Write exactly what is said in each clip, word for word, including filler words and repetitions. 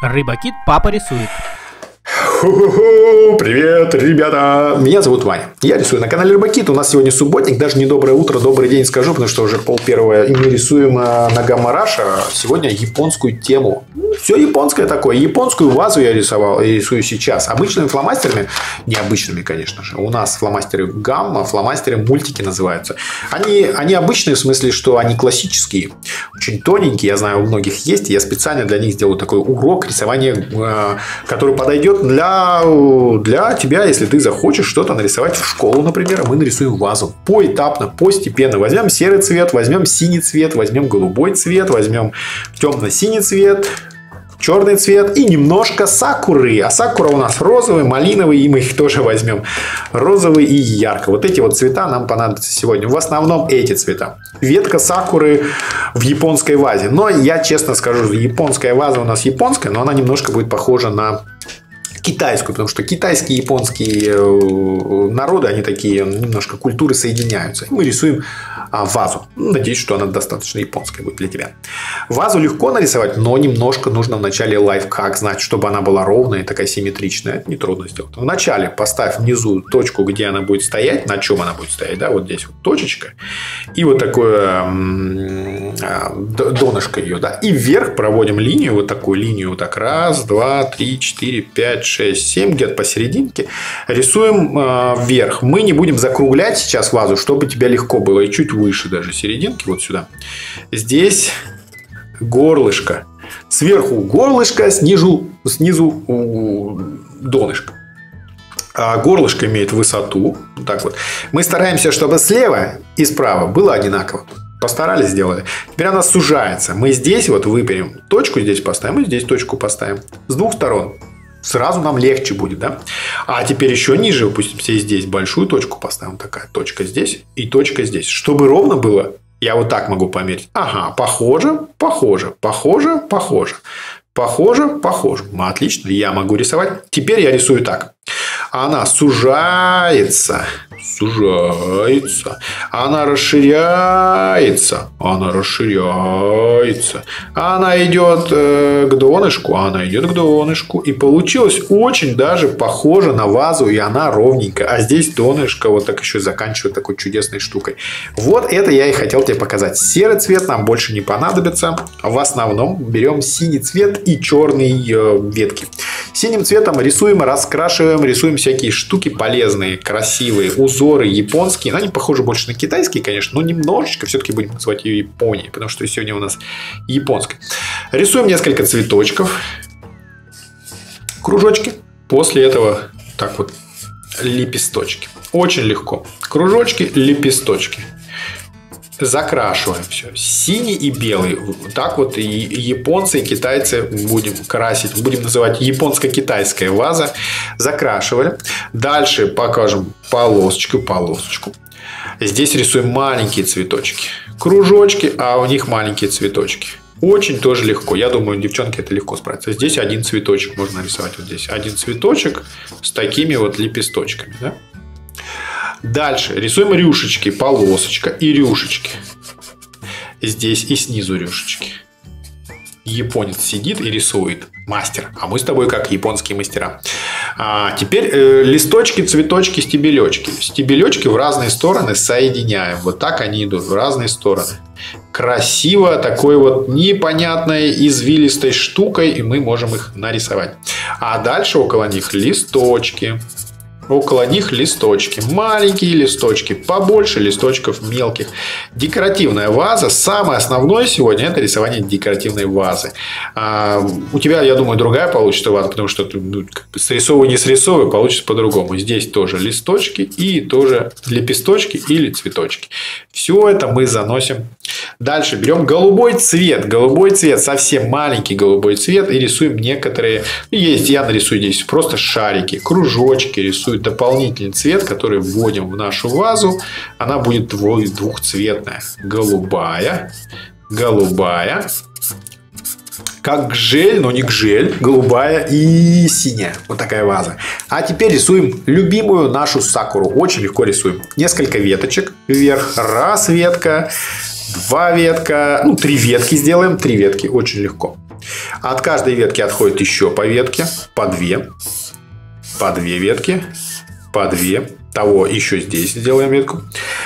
Рыбакит папа рисует. Ху-ху-ху! Привет, ребята! Меня зовут Ваня. Я рисую на канале Рыбакит. У нас сегодня субботник. Даже не доброе утро, добрый день скажу, потому что уже пол первого. И мы рисуем на Гамараша сегодня японскую тему. Все японское такое. Японскую вазу я рисовал и рисую сейчас. Обычными фломастерами, необычными, конечно же. У нас фломастеры гамма, фломастеры мультики называются. Они, они обычные в смысле, что они классические. Очень тоненькие. Я знаю, у многих есть. Я специально для них сделал такой урок рисования, который подойдет для для тебя, если ты захочешь что-то нарисовать в школу, например, мы нарисуем вазу поэтапно, постепенно. Возьмем серый цвет, возьмем синий цвет, возьмем голубой цвет, возьмем темно-синий цвет, черный цвет и немножко сакуры. А сакура у нас розовый, малиновый, и мы их тоже возьмем. Розовый и ярко. Вот эти вот цвета нам понадобятся сегодня. В основном эти цвета. Ветка сакуры в японской вазе. Но я честно скажу, японская ваза у нас японская, но она немножко будет похожа на китайскую, потому что китайские и японские народы, они такие, немножко культуры соединяются. Мы рисуем вазу. Надеюсь, что она достаточно японская будет для тебя. Вазу легко нарисовать, но немножко нужно вначале лайфхак знать, чтобы она была ровная и такая симметричная. Это нетрудно сделать. Вначале поставь внизу точку, где она будет стоять, на чем она будет стоять. Да? Вот здесь вот точечка. И вот такое донышко ее. Да? И вверх проводим линию, вот такую линию. Вот так. Раз, два, три, четыре, пять, шесть, семь. Где-то посерединке. Рисуем э, вверх. Мы не будем закруглять сейчас вазу, чтобы тебе легко было. И чуть выше даже серединки. Вот сюда. Здесь горлышко. Сверху горлышко, снизу, снизу донышко. А горлышко имеет высоту. Вот так вот. Мы стараемся, чтобы слева и справа было одинаково. Постарались, сделали. Теперь она сужается. Мы здесь вот выберем точку, здесь поставим, и здесь точку поставим. С двух сторон. Сразу нам легче будет, да? А теперь еще ниже опустимся и здесь большую точку поставим. Такая точка здесь и точка здесь. Чтобы ровно было, я вот так могу померить. Ага, похоже, похоже, похоже, похоже. Похоже, похоже. Отлично, я могу рисовать. Теперь я рисую так. Она сужается, сужается. Она расширяется, она расширяется. Она идет э, к донышку, она идет к донышку. И получилось очень даже похоже на вазу, и она ровненькая. А здесь донышко вот так еще заканчивает такой чудесной штукой. Вот это я и хотел тебе показать. Серый цвет нам больше не понадобится. В основном берем синий цвет и черные э, ветки. Синим цветом рисуем, раскрашиваем, рисуем всякие штуки полезные, красивые, узоры японские. Они похожи больше на китайские, конечно, но немножечко все-таки будем называть ее Японией, потому что сегодня у нас японская. Рисуем несколько цветочков, кружочки. После этого так вот лепесточки. Очень легко. Кружочки, лепесточки. Закрашиваем все. Синий и белый. Так вот и японцы, и китайцы будем красить. Будем называть японско-китайская ваза. Закрашивали. Дальше покажем полосочку, полосочку. Здесь рисуем маленькие цветочки. Кружочки, а у них маленькие цветочки. Очень тоже легко. Я думаю, девчонки это легко справятся. Здесь один цветочек можно нарисовать. Вот здесь один цветочек с такими вот лепесточками. Да? Дальше рисуем рюшечки, полосочка и рюшечки. Здесь и снизу рюшечки. Японец сидит и рисует. Мастер. А мы с тобой как японские мастера. А теперь э, листочки, цветочки, стебелечки. Стебелечки в разные стороны соединяем. Вот так они идут в разные стороны. Красиво, такой вот непонятной извилистой штукой. И мы можем их нарисовать. А дальше около них листочки. Около них листочки. Маленькие листочки. Побольше листочков мелких. Декоративная ваза. Самое основное сегодня это рисование декоративной вазы. А, у тебя, я думаю, другая получится ваза, потому что ну, срисовывай, не срисовывай, получится по-другому. Здесь тоже листочки и тоже лепесточки или цветочки. Все это мы заносим. Дальше берем голубой цвет. Голубой цвет, совсем маленький голубой цвет. И рисуем некоторые. Есть, я нарисую здесь просто шарики, кружочки. Рисую дополнительный цвет, который вводим в нашу вазу. Она будет двухцветная. Голубая. Голубая. Как гжель, но не гжель. Голубая и синяя. Вот такая ваза. А теперь рисуем любимую нашу сакуру. Очень легко рисуем. Несколько веточек вверх. Раз ветка. Два ветка. Ну, три ветки сделаем. Три ветки. Очень легко. От каждой ветки отходит еще по ветке, по две, по две ветки, по две. Того еще здесь сделаем ветку.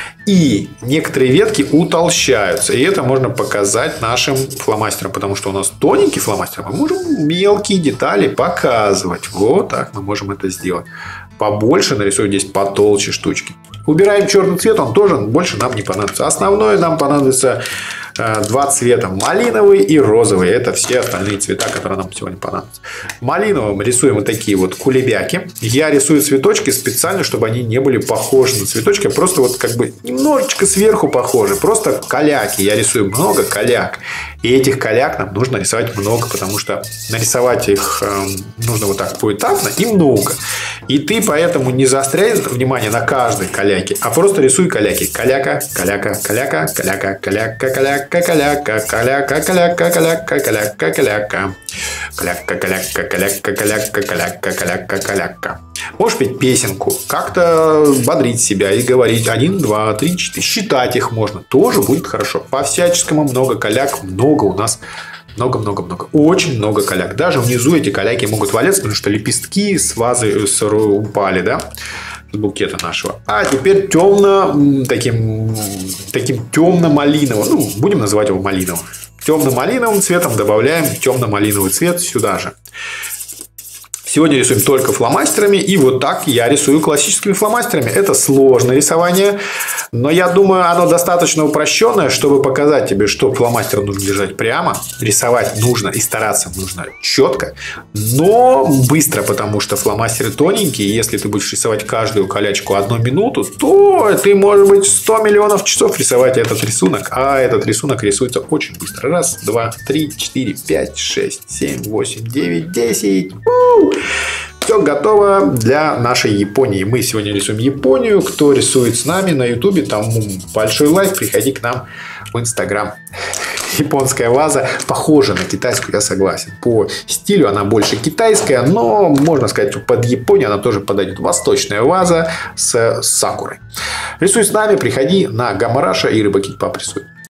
И некоторые ветки утолщаются. И это можно показать нашим фломастерам. Потому что у нас тоненький фломастер. Мы можем мелкие детали показывать. Вот так мы можем это сделать. Побольше нарисуем здесь потолще штучки. Убираем черный цвет. Он тоже больше нам не понадобится. Основное нам понадобится два цвета. Малиновый и розовый. Это все остальные цвета, которые нам сегодня понадобятся. Малиновым рисуем вот такие вот кулебяки. Я рисую цветочки специально, чтобы они не были похожи на цветочки. А просто вот как бы немножечко сверху похожи. Просто каляки. Я рисую много каляк. И этих каляк нам нужно рисовать много. Потому что нарисовать их э, нужно вот так поэтапно и много. И ты поэтому не заостряй внимание на каждой каляке. А просто рисуй каляки. Каляка, каляка, каляка, каляка, каляка, каляка. Каляка, каляка, каляка, каляка, каляка, каляка. Каляка, каляка, каляка, каляка, каляка, каляка, каляка. Можешь петь песенку, как-то бодрить себя и говорить один, два, три, четыре. Считать их можно. Тоже будет хорошо. По-всяческому много каляк. Много у нас. Много-много-много. Очень много каляк. Даже внизу эти каляки могут валяться, потому что лепестки с вазы упали, да? Букета нашего. А теперь темно таким, таким темно-малиновым. Ну, будем называть его малиновым. Темно-малиновым цветом добавляем темно-малиновый цвет сюда же. Сегодня рисуем только фломастерами. И вот так я рисую классическими фломастерами. Это сложное рисование. Но я думаю, оно достаточно упрощенное, чтобы показать тебе, что фломастер нужно держать прямо. Рисовать нужно и стараться нужно четко. Но быстро, потому что фломастеры тоненькие. Если ты будешь рисовать каждую калячку одну минуту, то ты, может быть, сто миллионов часов рисовать этот рисунок. А этот рисунок рисуется очень быстро. Раз, два, три, четыре, пять, шесть, семь, восемь, девять, десять. У-у-у! Все готово для нашей Японии. Мы сегодня рисуем Японию. Кто рисует с нами на ютубе, там большой лайк. Приходи к нам в инстаграм. Японская ваза похожа на китайскую, я согласен. По стилю она больше китайская, но можно сказать, что под Японию она тоже подойдет. Восточная ваза с сакурой. Рисуй с нами, приходи на Гамараша и Рыбакит Пап рисует.